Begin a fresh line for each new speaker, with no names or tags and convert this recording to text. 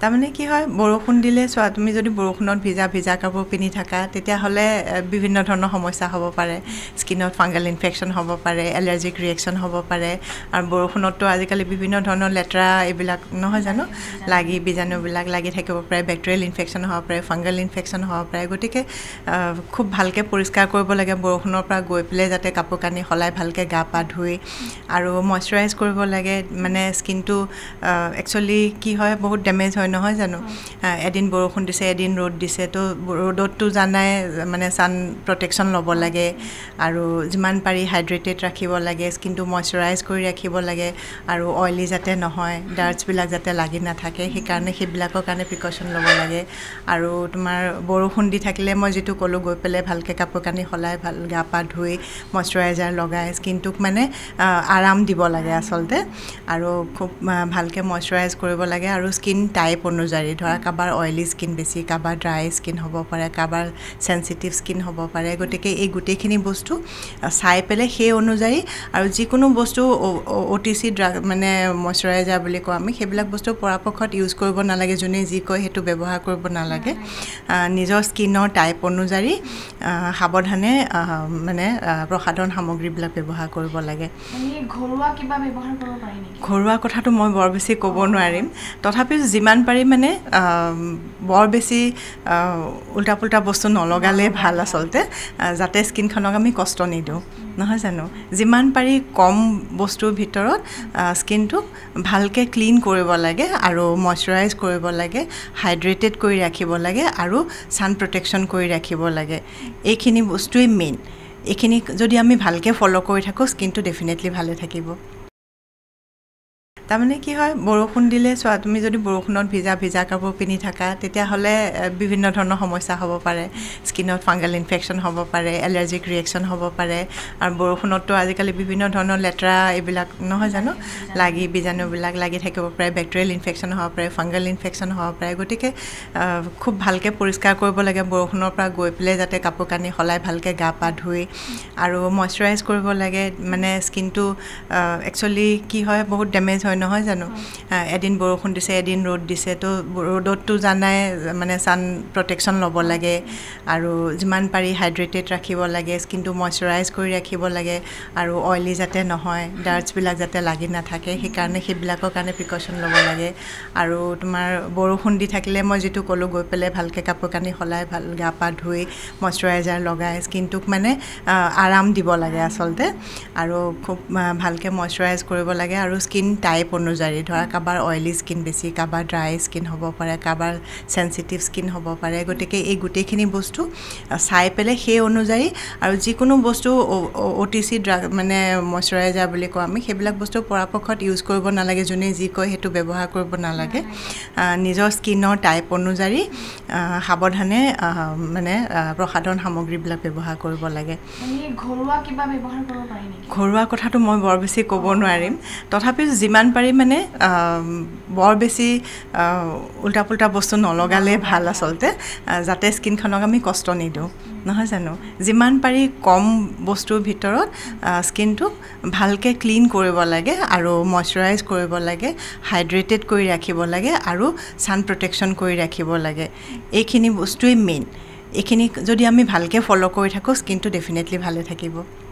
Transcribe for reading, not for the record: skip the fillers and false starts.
তাৰমানে কি হয় বৰষুণ দিলে চোৱা তুমি যদি বৰষুণত ভিজা কাপোৰ পিন্ধি থাকা তেতিয়াহ'লে বিভিন্ন ধৰণৰ সমস্যা হ'ব পাৰে স্কিনত ফাংগাল ইনফেকশ্যন হ'ব পাৰে এলাৰ্জিক ৰিয়েকশ্যন হ'ব পাৰে আৰু বৰষুণততো আজিকালি বিভিন্ন ধৰণৰ লেতেৰা এইবিলাক নহয় জানো লাগি বীজাণুবিলাক লাগি থাকিব পাৰে বেক্টেৰিয়েল ইনফেকশ্যন হ'ব পাৰে ফাংগাল ইনফেকশ্যন হ'ব পাৰে গতিকে খুব ভালকৈ পৰিষ্কাৰ কৰিব লাগে বৰষুণৰ পৰা গৈ পেলাই যাতে কাপোৰ কানি সলাই ভালকৈ গা পা ধুই আৰু মইশ্চাৰাইজ কৰিব লাগে মানে স্কিনটো একচুৱেলি কি হয় বহুত ডেমেজ হয় নহয় জানো এদিন বৰষুণ দিছে এদিন ৰ'দ দিছে তো ৰ'দততো জানাই মানে ছান প্ৰটেকশ্যন ল'ব লাগে আৰু যিমান পাৰি হাইড্ৰেটেড ৰাখিব লাগে স্কিনটো মইশ্চাৰাইজ কৰি ৰাখিব লাগে আৰু অইলি যাতে নহয় ডাৰ্টছবিলাক যাতে লাগি নাথাকে সেইকাৰণে সেইবিলাকৰ কাৰণে প্ৰিকশ্যন ল'ব লাগে আৰু তোমাৰ বৰষুণ দি থাকিলে মই যিটো ক'লোঁ গৈ পেলাই ভালকৈ কাপোৰ কানি সলাই ভাল গা পা ধুই মইশ্চাৰাইজাৰ লগাই স্কিনটোক মানে আৰাম দিব লাগে আচলতে আৰু খুব ভালকৈ মইশ্চাৰাইজ কৰিব লাগে আৰু স্কিন টাইপ অনুযায়ী ধৰা কাৰোবাৰ অইলি স্কিন বেছি কাৰোবাৰ ড্ৰাই স্কিন হ'ব পাৰে কাৰোবাৰ চেঞ্চিটিভ স্কিন হ'ব পাৰে গতিকে এই গোটেইখিনি বস্তু চাই পেলাই সেই অনুযায়ী আৰু যিকোনো বস্তু OTC ড্ৰাগ মানে মইশ্চাৰাইজাৰ বুলি কওঁ আমি সেইবিলাক বস্তু পৰাপক্ষত ইউজ কৰিব নালাগে যোনে যি কয় সেইটো ব্যৱহাৰ কৰিব নালাগে নিজৰ স্কিনৰ টাইপ অনুযায়ী সাৱধানে মানে প্ৰসাধন সামগ্ৰীবিলাক ব্যৱহাৰ কৰিব লাগে
ঘৰুৱা কিবা ব্যৱহাৰ কৰিব পাৰি নেকি
ঘৰুৱা কথাটো মই বৰ বেছি ক'ব নোৱাৰিম তথাপিও যিমান পাৰি মানে বৰ বেছি উল্টা পুল্টা বস্তু নলগালে ভাল আচলতে যাতে স্কিনখনক আমি কষ্ট নিদিওঁ নহয় জানো যিমান পাৰি কম বস্তুৰ ভিতৰত স্কিনটোক ভালকৈ ক্লিন কৰিব লাগে আৰু মইশ্চাৰাইজ কৰিব লাগে হাইড্ৰেটেড কৰি ৰাখিব লাগে আৰু ছান প্ৰটেকশ্যন কৰি ৰাখিব লাগে এইখিনি বস্তুৱেই মেইন এইখিনি যদি আমি ভালকৈ ফ'ল' কৰি থাকোঁ স্কিনটো ডেফিনেটলি ভালে থাকিব তাৰমানে কি হয় বৰষুণ দিলে চোৱা তুমি যদি বৰষুণত ভিজা কাপোৰ পিন্ধি থাকা তেতিয়াহ'লে বিভিন্ন ধৰণৰ সমস্যা হ'ব পাৰে স্কিনত ফাংগাল ইনফেকশ্যন হ'ব পাৰে এলাৰ্জিক ৰিয়েকশ্যন হ'ব পাৰে আৰু বৰষুণততো আজিকালি বিভিন্ন ধৰণৰ লেতেৰা এইবিলাক নহয় জানো লাগি বীজাণুবিলাক লাগি থাকিব পাৰে বেক্টেৰিয়েল ইনফেকশ্যন হ'ব পাৰে ফাংগাল ইনফেকশ্যন হ'ব পাৰে গতিকে খুব ভালকৈ পৰিষ্কাৰ কৰিব লাগে বৰষুণৰ পৰা গৈ পেলাই যাতে কাপোৰ কানি সলাই ভালকৈ গা পা ধুই আৰু মইশ্চাৰাইজ কৰিব লাগে মানে স্কিনটো একচুৱেলি কি হয় বহুত ডেমেজ হয় নহয় জানো এদিন বৰষুণ দিছে এদিন ৰ'দ দিছে তো ৰ'দততো জানাই মানে ছান প্ৰটেকশ্যন ল'ব লাগে আৰু যিমান পাৰি হাইড্ৰেটেড ৰাখিব লাগে স্কিনটো মইশ্চাৰাইজ কৰি ৰাখিব লাগে আৰু অইলি যাতে নহয় ডাৰ্টছবিলাক যাতে লাগি নাথাকে সেইকাৰণে সেইবিলাকৰ কাৰণে প্ৰিকশ্যন ল'ব লাগে আৰু তোমাৰ বৰষুণ দি থাকিলে মই যিটো ক'লোঁ গৈ পেলাই ভালকৈ কাপোৰ কানি সলাই ভাল গা পা ধুই মইশ্চাৰাইজাৰ লগাই স্কিনটোক মানে আৰাম দিব লাগে আচলতে আৰু খুব ভালকৈ মইশ্চাৰাইজ কৰিব লাগে আৰু স্কিন টাইপ অনুযায়ী ধৰা কাৰোবাৰ অইলি স্কিন বেছি কাৰোবাৰ ড্ৰাই স্কিন হ'ব পাৰে কাৰোবাৰ চেঞ্চিটিভ স্কিন হ'ব পাৰে গতিকে এই গোটেইখিনি বস্তু চাই পেলাই সেই অনুযায়ী আৰু যিকোনো বস্তু OTC ড্ৰাগ মানে মইশ্চাৰাইজাৰ বুলি কওঁ আমি সেইবিলাক বস্তু পৰাপক্ষত ইউজ কৰিব নালাগে যোনে যি কয় সেইটো ব্যৱহাৰ কৰিব নালাগে নিজৰ স্কিনৰ টাইপ অনুযায়ী সাৱধানে মানে প্ৰসাধন সামগ্ৰীবিলাক ব্যৱহাৰ কৰিব লাগে
ঘৰুৱা কিবা ব্যৱহাৰ কৰিব পাৰি নেকি
ঘৰুৱা কথাটো মই বৰ বেছি ক'ব নোৱাৰিম তথাপিও যিমান পাৰি মানে বৰ বেছি উল্টা পুল্টা বস্তু নলগালে ভাল আচলতে যাতে স্কিনখনক আমি কষ্ট নিদিওঁ নহয় জানো যিমান পাৰি কম বস্তুৰ ভিতৰত স্কিনটোক ভালকৈ ক্লিন কৰিব লাগে আৰু মইশ্চাৰাইজ কৰিব লাগে হাইড্ৰেটেড কৰি ৰাখিব লাগে আৰু ছান প্ৰটেকশ্যন কৰি ৰাখিব লাগে এইখিনি বস্তুৱেই মেইন এইখিনি যদি আমি ভালকৈ ফ'ল' কৰি থাকোঁ স্কিনটো ডেফিনেটলি ভালে থাকিব